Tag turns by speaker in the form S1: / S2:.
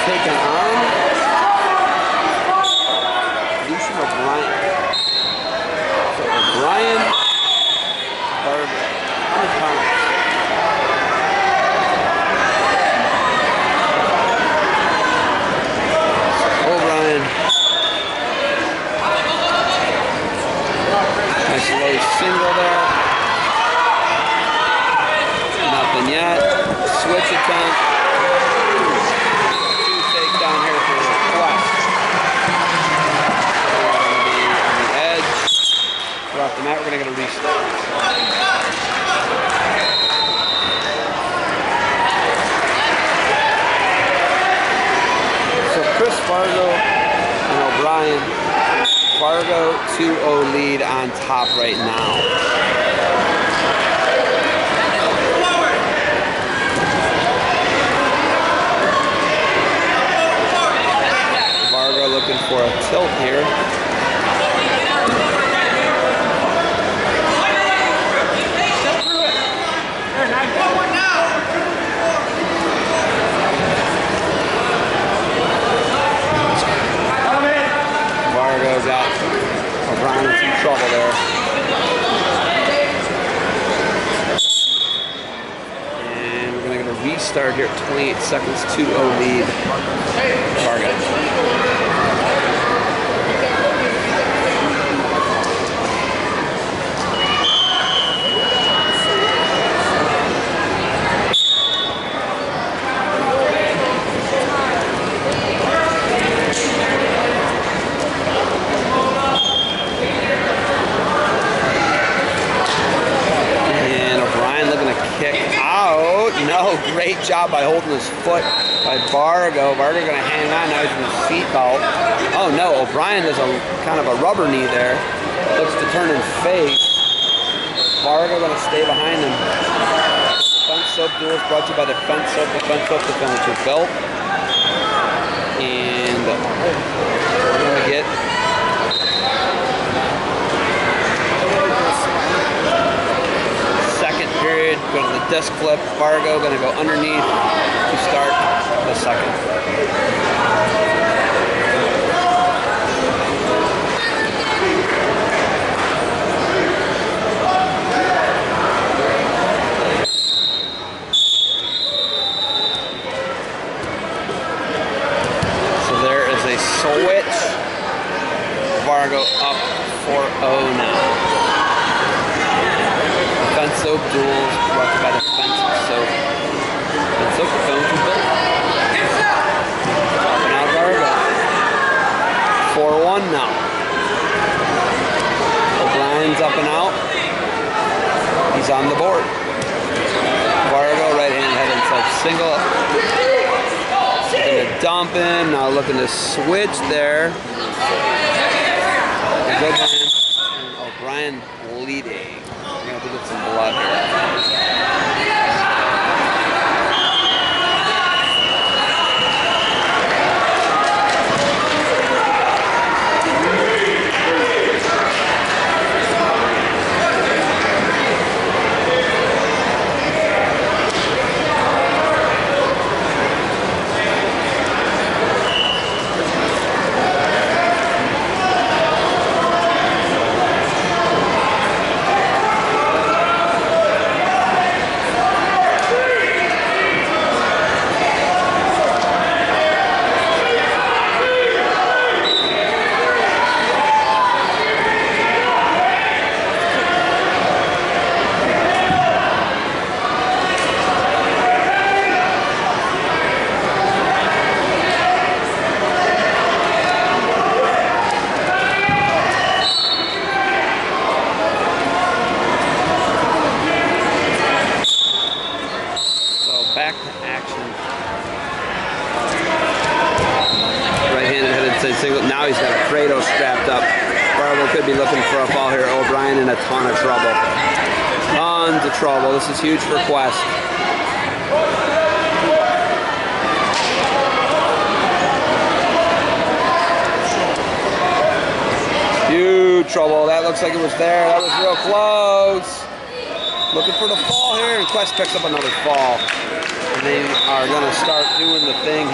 S1: taking on Lucian O'Brien. So O'Brien, Barber, 100 pounds. O'Brien. Nice low single there. Nothing yet. Switch attempt. Two takedown here for Quest. On the edge. We're off the mat. We're going to get a restart. So Chris Fargo and O'Brien. Fargo 2-0 lead on top right now. Looking for a tilt here. Vargo got O'Brien in some trouble there. And we're going to get a restart here at 28 seconds, 2-0 lead. Vargo. No, great job by holding his foot by Vargo. Vargo going to hang on now. He's in his seatbelt. Oh no, O'Brien does a kind of a rubber knee there. Looks to turn and face. Vargo going to stay behind him. Defense Soap Duels brought to you by Defense Soap. Defense Soap, defend your belt. And we're going to get period, go to the disc flip. Fargo going to go underneath to start the second. So there is a switch. Fargo up 4-0 now. Defense Soap Duels brought to you by Defense Soap. Defense Soap, the phone to build. Up and out Vargo. 4-1 now. O'Brien's up and out. He's on the board. Vargo, right hand, head inside single. Looking to dump in. Now looking to switch there. O'Brien leading. We're going to get some blood here. Now he's got a Fredo strapped up. Vargo could be looking for a fall here. O'Brien in a ton of trouble. Tons of trouble. This is huge for Quest. Huge trouble. That looks like it was there. That was real close. Looking for the fall here, and Quest picks up another fall. And they are going to start doing the thing